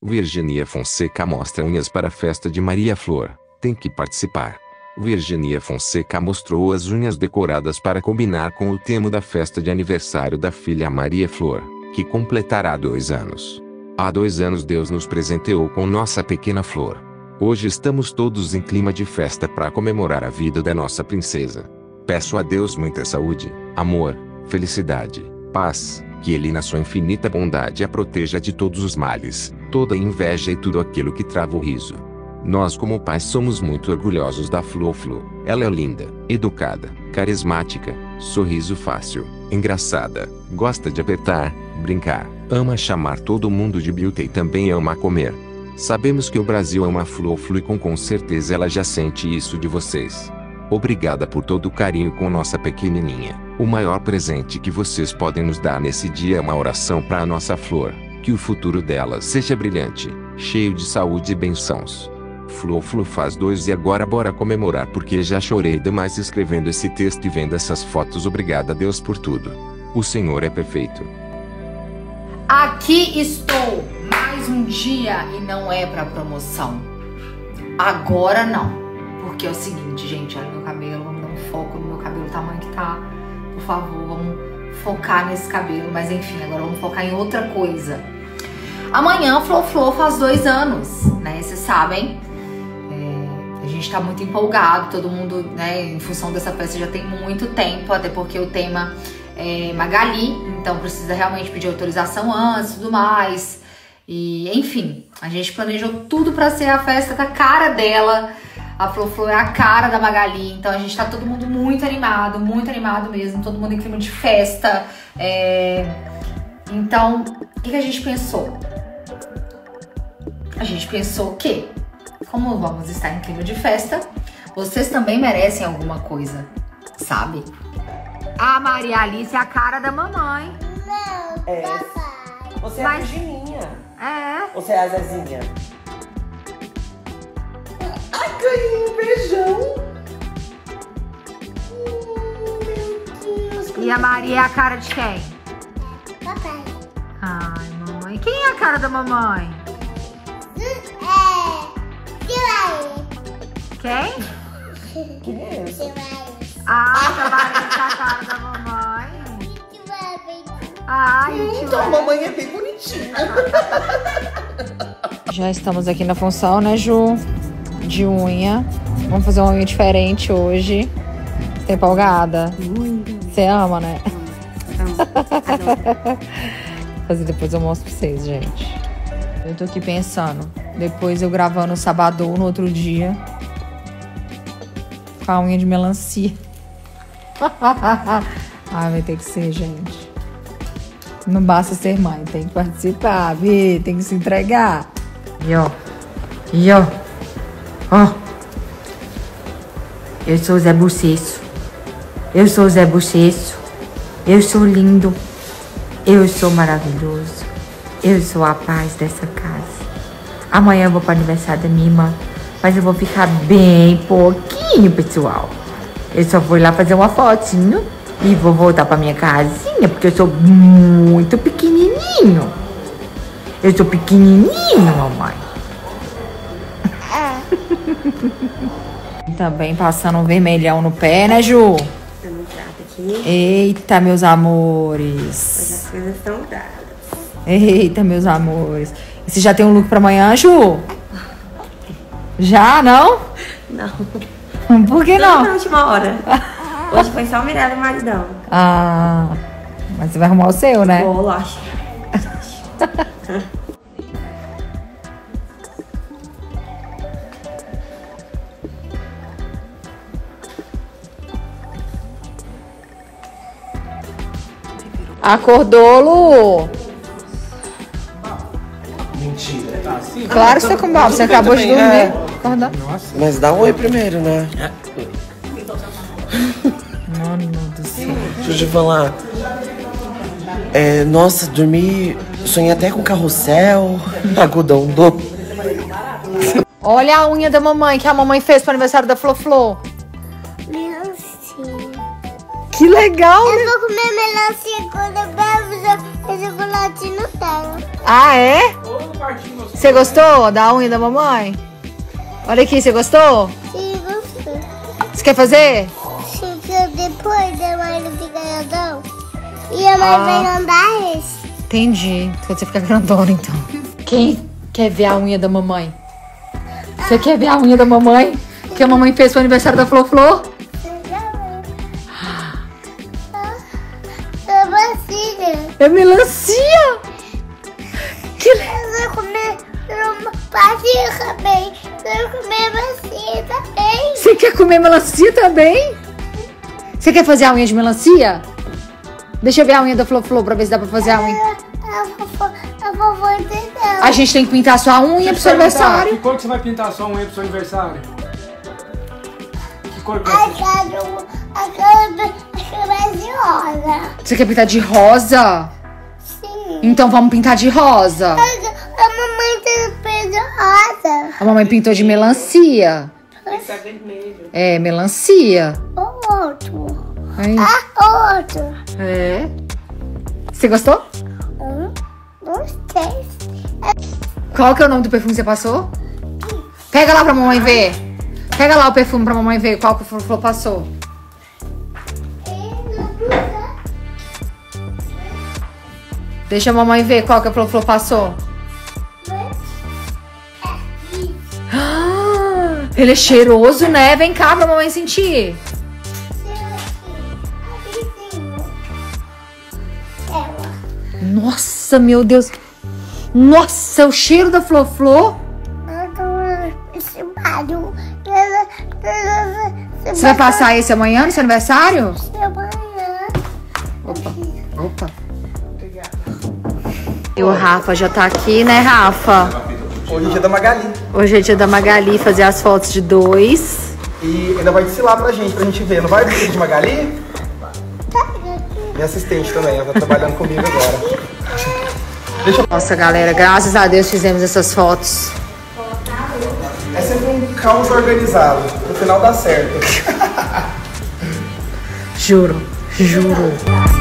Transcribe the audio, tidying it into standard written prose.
Virginia Fonseca mostra unhas para a festa de Maria Flor. Tem que participar. Virginia Fonseca mostrou as unhas decoradas para combinar com o tema da festa de aniversário da filha Maria Flor, que completará 2 anos. Há 2 anos Deus nos presenteou com nossa pequena Flor. Hoje estamos todos em clima de festa para comemorar a vida da nossa princesa. Peço a Deus muita saúde, amor, felicidade, paz, que Ele na sua infinita bondade a proteja de todos os males, toda inveja e tudo aquilo que trava o riso. Nós como pais somos muito orgulhosos da Flo. Ela é linda, educada, carismática, sorriso fácil, engraçada, gosta de apertar, brincar, ama chamar todo mundo de Beauty e também ama comer. Sabemos que o Brasil ama a Flo e com certeza ela já sente isso de vocês. Obrigada por todo o carinho com nossa pequenininha. O maior presente que vocês podem nos dar nesse dia é uma oração para a nossa Flor, que o futuro dela seja brilhante, cheio de saúde e bênçãos. Flo faz 2 e agora bora comemorar porque já chorei demais escrevendo esse texto e vendo essas fotos. Obrigada a Deus por tudo. O Senhor é perfeito. Aqui estou, mais um dia e não é pra promoção. Agora não, porque é o seguinte, gente, olha meu cabelo, vamos dar um foco no meu cabelo, o tamanho que tá. Por favor, vamos focar nesse cabelo, mas enfim, agora vamos focar em outra coisa. Amanhã Flo faz 2 anos, né, vocês sabem. A gente tá muito empolgado, todo mundo, né, em função dessa festa já tem muito tempo, até porque o tema é Magali, então precisa realmente pedir autorização antes e tudo mais. E, enfim, a gente planejou tudo pra ser a festa da cara dela. A Flo é a cara da Magali, então a gente tá todo mundo muito animado mesmo, todo mundo em clima de festa. Então, o que a gente pensou? A gente pensou que, como vamos estar em clima de festa, vocês também merecem alguma coisa, sabe? A Maria Alice é a cara da mamãe. Não, papai. Você é a Virgininha. É. Você é a Zezinha. Ai, ganhei um beijão. Meu Deus. E a Maria é a cara de quem? Papai. Ai, mamãe. Quem é a cara da mamãe? Quem? Quem é essa? Ah, a Maria é a cara da mamãe. Ai, Então a mamãe é bem bonitinha. Já estamos aqui na função, né, Ju? De unha. Vamos fazer uma unha diferente hoje. Você tá empolgada? Muito. Você ama, né? Adoro. Fazer depois eu mostro pra vocês, gente. Eu tô aqui pensando. Depois eu gravando o sábado no outro dia. Com a unha de melancia. Ai, vai ter que ser, gente. Não basta ser mãe, tem que participar, tem que se entregar. E ó. Ó. Eu sou o Zé Bochecho. Eu sou o Zé Bochecho. Eu sou lindo. Eu sou maravilhoso. Eu sou a paz dessa casa. Amanhã eu vou para o aniversário da minha irmã. Mas eu vou ficar bem pouquinho, pessoal. Eu só vou lá fazer uma fotinho e vou voltar pra minha casinha, porque eu sou muito pequenininho. Eu sou pequenininho, mamãe. Também passando um vermelhão no pé, né, Ju? Dando um trato aqui. Eita, meus amores. Hoje as coisas estão dadas. Eita, meus amores. E você já tem um look pra amanhã, Ju? Já, não? Não. Por que não? Na última hora. Hoje foi só o Mirella e o maridão. Ah, mas você vai arrumar o seu, né? Vou, lógico. Acordou, Lu? Mentira. Tá assim? Claro que você com mal. Você acabou de dormir. Acordou. Mas dá um oi primeiro, né? Mano do céu. Deixa eu te falar. Nossa, dormi. Sonhei até com carrossel, algodão doce. Olha a unha da mamãe que a mamãe fez pro aniversário da Flo. Melancia. Que legal, né? Eu vou comer melancia quando eu bebo. chocolate no céu. Ah, é? Você gostou da unha da mamãe? Olha aqui, você gostou? Sim, gostou. Você quer fazer? Fica depois a mãe não fica grandão. E a mãe vai andar esse. Entendi. Quando você ficar grandona, então. Quem quer ver a unha da mamãe? Você quer ver a unha da mamãe? Que a mamãe fez pro aniversário da Flor Flor? É vacina. É melancia! Que... Eu vou comer vacina também. Eu vou comer vacina também. Você quer comer melancia também? Você quer fazer a unha de melancia? Deixa eu ver a unha da Flor Flor pra ver se dá pra fazer a unha. A vovó entendeu. A gente tem que pintar sua unha pro seu aniversário. Que cor que você vai pintar a sua unha pro seu aniversário? Que cor que vai ser? Aquela mais de rosa. Você quer pintar de rosa? Sim. Então vamos pintar de rosa. A mamãe tem pelo rosa. A mamãe pintou de melancia. Tá vermelho. É, melancia. O outro. Aí. O outro. É. Você gostou? 1, 2, 3. Qual que é o nome do perfume que você passou? Pega lá pra mamãe ver. Pega lá o perfume pra mamãe ver qual que o Flor Flor passou. Deixa a mamãe ver qual que a Flor Flor passou. Ah, ele é cheiroso, né? Vem cá pra mamãe sentir. Nossa, meu Deus. Nossa, o cheiro da Flor Flor. Você vai passar esse amanhã no seu aniversário? Opa, opa. E o Rafa já tá aqui, né, Rafa? Hoje é dia da Magali. Hoje é dia da Magali fazer as fotos de 2. E ainda vai desfilar pra gente ver. Não vai vir de Magali? Minha assistente também, ela tá trabalhando comigo agora. Nossa, galera, graças a Deus fizemos essas fotos. É sempre um caos organizado. No final dá certo. Juro, juro.